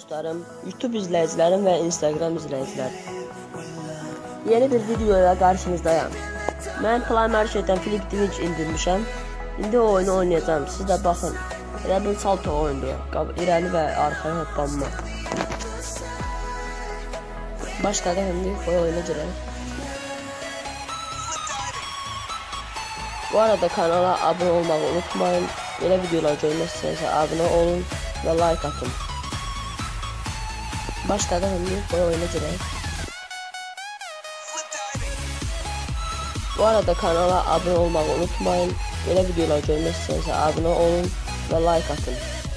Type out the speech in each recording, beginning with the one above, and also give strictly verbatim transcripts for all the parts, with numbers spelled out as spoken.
dostlarım, YouTube izləyicilərim və Instagram izləyicilərim. Yeni bir videoya qarşınızdayım. Mən Play Marketdən Flip Twitch indirmişəm. İndi o oyunu oynayacağım. Siz də baxın. Elə bir salto oyundur. İrəli və arxaya hoppanma. Başladı şimdi. O oyuna girelim. Bu arada kanala abone olmağı unutmayın. Belə videolar görmək istəyirsə abunə olun və like atın. Başladı şimdi. O oyuna girelim. Bu arada kanala abone olmağı unutmayın. Belə videolar görmək istəyirsə abunə olun və like atın.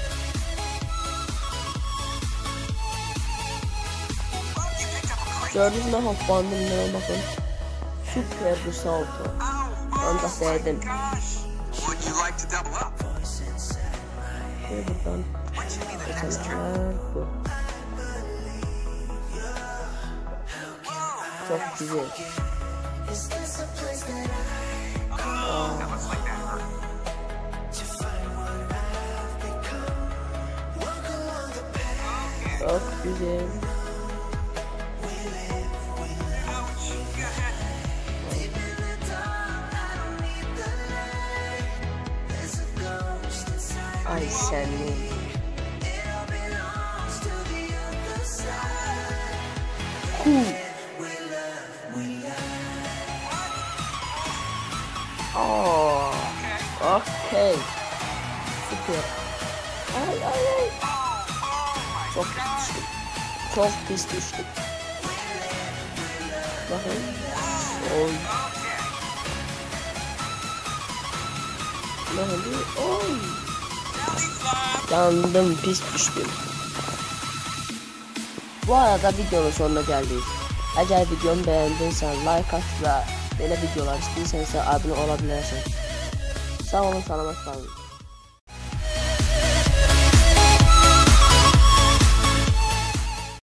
Gördünüz mü hoppandım ne bakın. Süper bir salto. Onu da sevdim. Şöyle buradan geçenler bu. Çok güzel. Aa. Çok güzel. Ay senin. Cool. Oh. Okay. Süper. Ay ay ay. Çok pis düştüm. Çok pis düştüm. Bakın. Oy. Ne oldu? Oy. Yandım, pis düştüm. Bu arada videonun sonuna geldik. Eğer videomu beğendiysen like at ve böyle videolar istiyorsan abone olabilirsin. Sağ olun, salamat kalın.